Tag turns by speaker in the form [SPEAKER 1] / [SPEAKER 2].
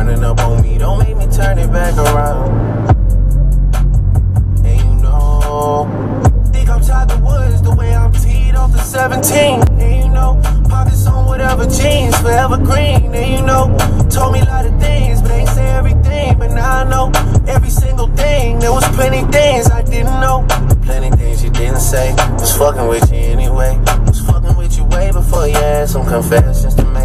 [SPEAKER 1] running up on me, don't make me turn it back around. And you know, think I'm Tiger Woods the way I'm teed off the 17. And you know, pockets on whatever jeans, forever green. And you know, told me a lot of things, but ain't say everything. But now I know every single thing. There was plenty things I didn't know, plenty things you didn't say. Was fucking with you anyway. Was fucking with you way before you had some confessions to make.